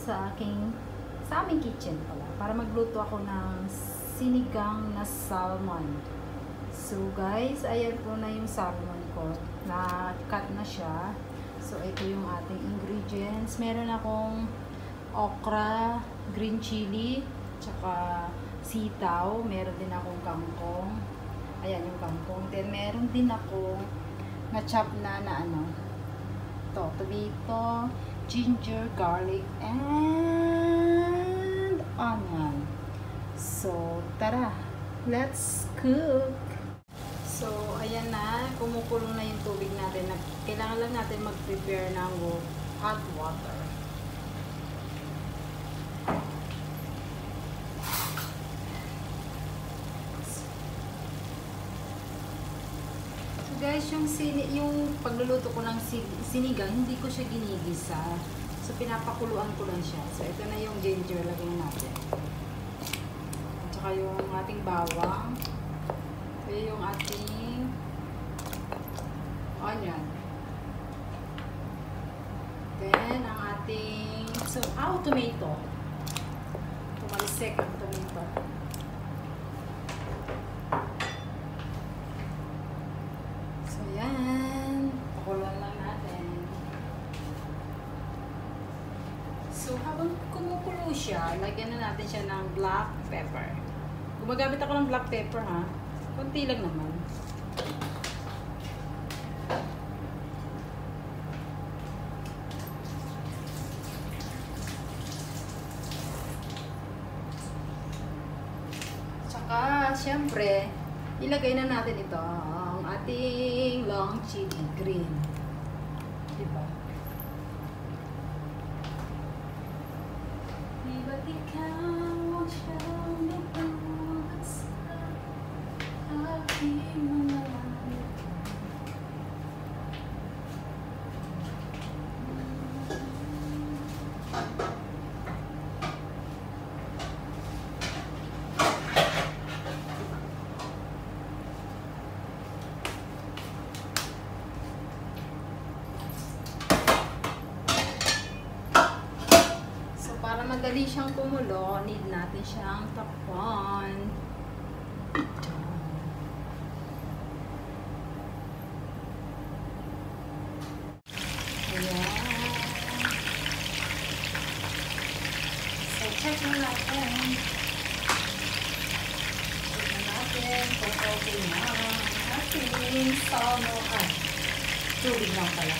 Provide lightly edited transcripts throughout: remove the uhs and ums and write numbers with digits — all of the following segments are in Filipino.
sa aming kitchen pala para magluto ako ng sinigang na salmon. So guys, ayan po na yung salmon ko. Na-cut na siya. So ito yung ating ingredients. Meron akong okra, green chili, tsaka sitaw. Meron din akong kangkong. Ayan yung kangkong. Then meron din akong na-chop na tomato, ginger, garlic, and onion. So, tara, let's cook! So, ayan na, kumukulo na yung tubig natin. Kailangan lang natin mag-prepare ng hot water. Guys, yung pagluluto ko ng sinigang, hindi ko siya ginigisa. So, pinapakuluan ko lang siya. So, ito na yung ginger, lagyan natin. At saka yung ating bawang. Ito yung ating onion. Then, ang ating tomato. Tumalisek ang tomato. Ayan, pakulan lang natin. So, habang kumukulo siya, lagyan na natin siya ng black pepper. Gumagamit ako ng black pepper, ha? Kunti lang naman. Tsaka, syempre, ilagay na natin ito. Ating long chili green. Diba? Diba't ikaw siyang nagpapagod sa aking mga langit. Madali siyang kumulo, need natin siyang takpan. Ayan. So, check na natin. Check na natin kung okay na ating salmon. Tubig lang pala.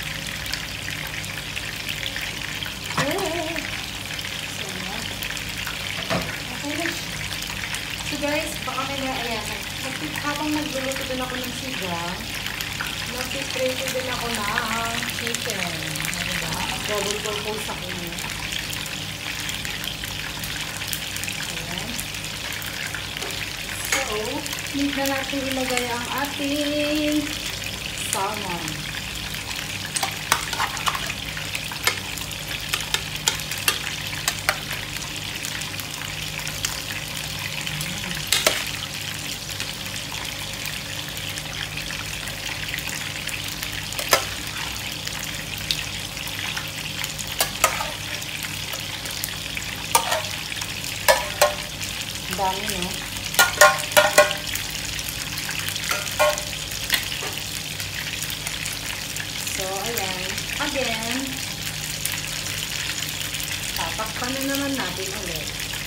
So guys, baka ayan, habang nagluluto din ako ng sigang, nag-prepare din ako ng chicken. Diba? Double purpose ako niya. Ayan. So, need na natin ilagay ang ating salmon. Dami, no? So, ayan. Again, tatakpan na naman natin ulit.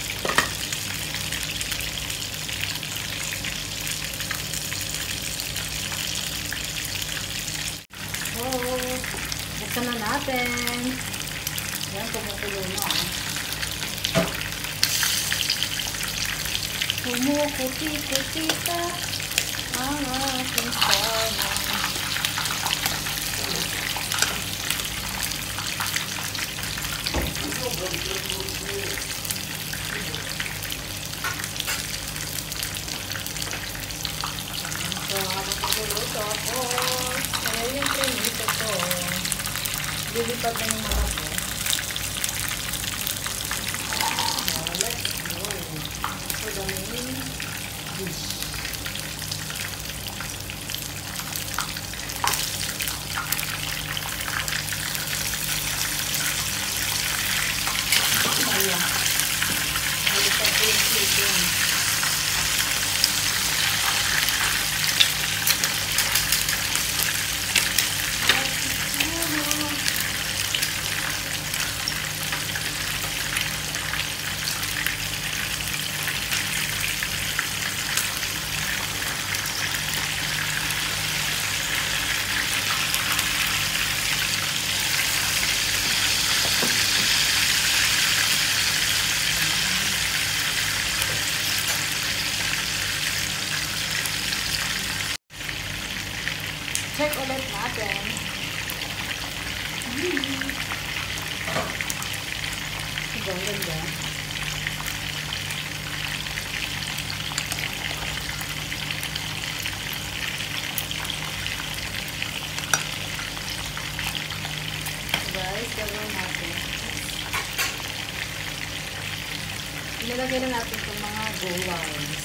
So, buksan na natin. Ayan, kumukulo na. Kumukuti-kuti ka ang ating salmon. So, habang magluluto ako, ayan yung prinito ko. Lilipad na yung mga ko. So, the main dish. Check ulit natin. Diba, ganda. Guys, gawin natin. Ilalagay na natin itong mga gulays.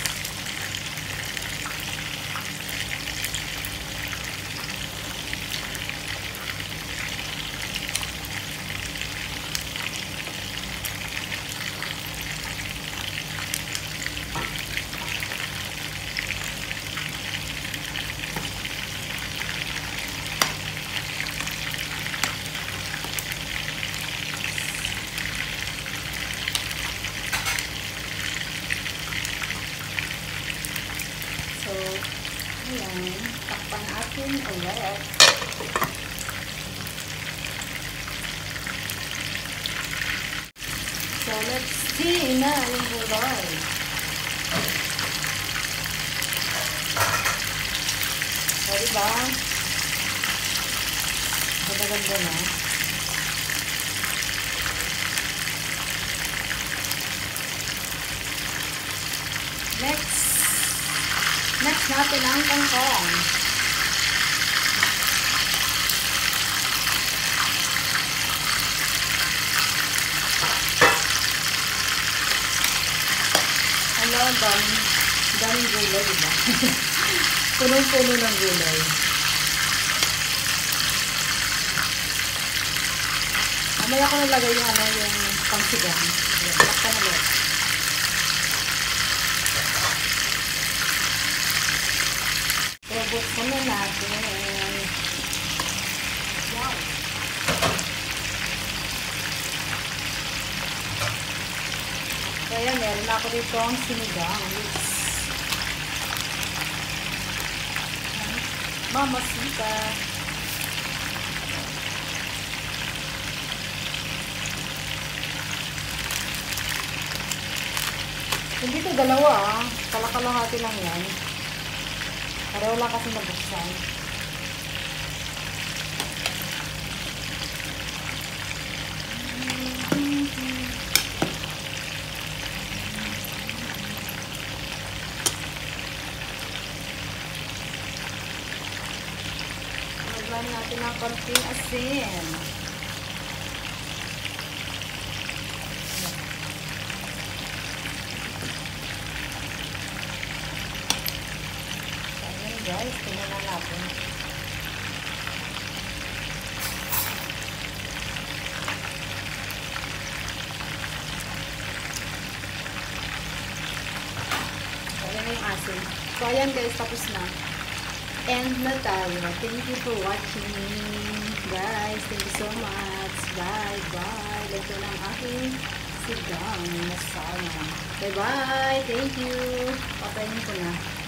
So, ayan, takpan natin ulit. So, let's see na yung gulay. So, diba? Magaganda na. Next natin ang kangkong. Hello, daming gulay, diba? Punong-puno ng gulay. Mamaya ko nalagay yung yung pangsigang. Takpan ulit. Buksan na natin. Wow! So, ayan, meron ako dito ang sinigang. Mamasita. Hindi ito dalawa, kalakalahati lang yan. Pareho lang kasi nabuksan. Lagyan natin ng konting asin. Guys, tingnan na natin. Ayan na yung asin. So, ayan guys, tapos na. End na tayo. Thank you for watching. Guys, thank you so much. Bye, bye. Ito na ang aking sigang na salmon. Bye, bye. Thank you. Papainin ko na.